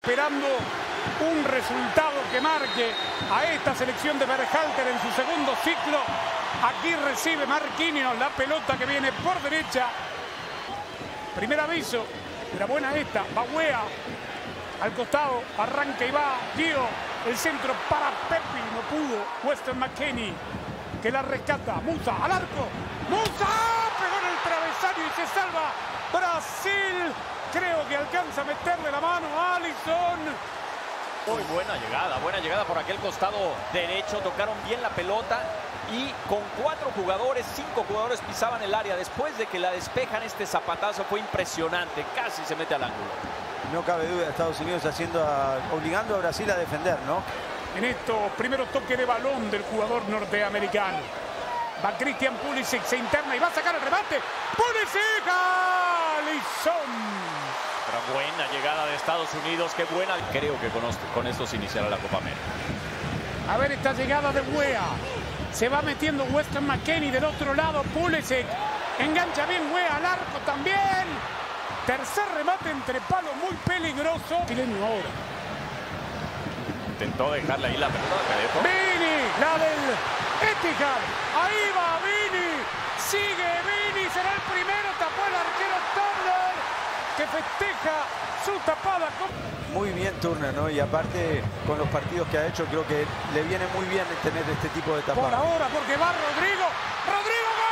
esperando un resultado que marque a esta selección de Berhalter en su segundo ciclo. Aquí recibe Marquinhos la pelota que viene por derecha. Primer aviso, era buena esta, va Weah al costado, arranca y va Gio, el centro para Pepi, no pudo. Weston McKennie que la rescata, Musa al arco, Musa pegó en el travesaño y se salva Brasil. Creo que alcanza a meterle la mano a Alisson. Muy buena llegada por aquel costado derecho, tocaron bien la pelota y con 4 jugadores, 5 jugadores pisaban el área. Después de que la despejan, este zapatazo fue impresionante, casi se mete al ángulo. No cabe duda, Estados Unidos obligando a Brasil a defender, ¿no? En estos primeros toques de balón del jugador norteamericano. Va Christian Pulisic, se interna y va a sacar el remate. Pulisic, Alisson. Pero buena llegada de Estados Unidos, qué buena. Creo que con esto se iniciará la Copa América. A ver esta llegada de Weah. Se va metiendo Weston McKennie del otro lado. Pulisic engancha bien Weah al arco también. Tercer remate entre palos, muy peligroso. Chileño ahora. Intentó dejarle ahí la pelota. Vini, la del Etihad. Ahí va Vini. Sigue Vini, será el primero. Tapó el arquero Turner, que festeja su tapada. Muy bien Turner, ¿no? Y aparte, con los partidos que ha hecho, creo que le viene muy bien tener este tipo de tapadas. Por ahora, porque va Rodrigo. ¡Rodrigo, gol!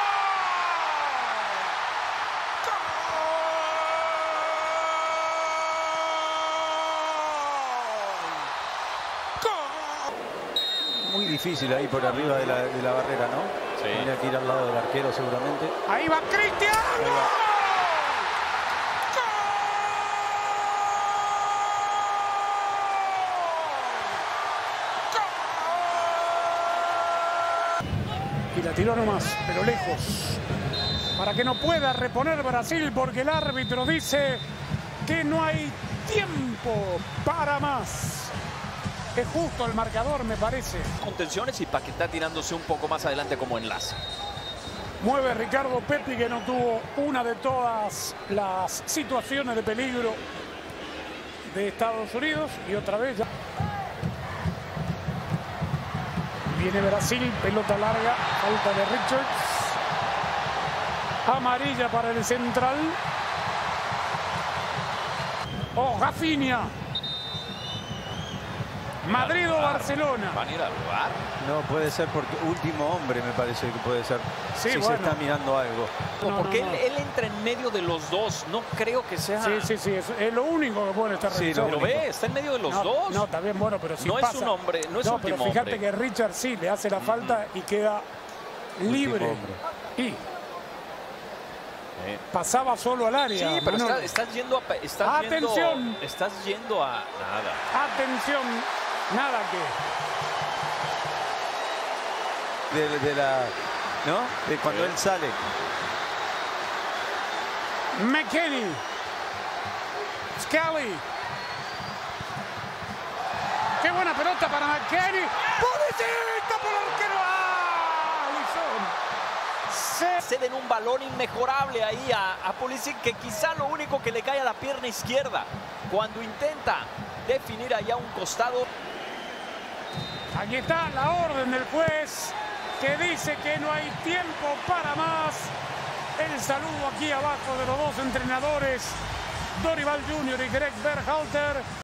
Muy difícil ahí por arriba de la barrera, ¿no? Sí. Tiene que ir al lado del arquero seguramente. Ahí va Cristian. Y la tiró nomás, pero lejos. Para que no pueda reponer Brasil, porque el árbitro dice que no hay tiempo para más. Es justo el marcador, me parece. Contenciones y Paquetá tirándose un poco más adelante como enlace. Mueve Ricardo Pepi, que no tuvo una de todas las situaciones de peligro de Estados Unidos. Y otra vez ya. Viene Brasil, pelota larga, falta de Richards. Amarilla para el central. Oh, Rafinha. Madrid o Barcelona. ¿Van a ir al lugar? No, puede ser porque último hombre me parece que puede ser. Sí, si bueno. se está mirando algo. No, porque él entra en medio de los dos. No creo que sea... Sí, es lo único que puede estar revisando. ¿Lo ve? Está en medio de los dos. No, está bien, bueno, pero si no pasa, es un hombre, no es último pero fíjate hombre. que Richard sí le hace la falta y queda libre. Y pasaba solo al área. Sí, pero estás yendo a... Atención. Estás yendo a nada. Atención, nada que... ¿no? De cuando él sale. McKennie. Scally. Qué buena pelota para McKennie. ¡Pulisic! ¡Tapó el arquero! ¡Alisson! Ceden un balón inmejorable ahí a Pulisic, que quizá lo único que le cae a la pierna izquierda cuando intenta definir allá un costado. Aquí está la orden del juez, que dice que no hay tiempo para más. El saludo aquí abajo de los dos entrenadores, Dorival Jr. y Greg Berhalter.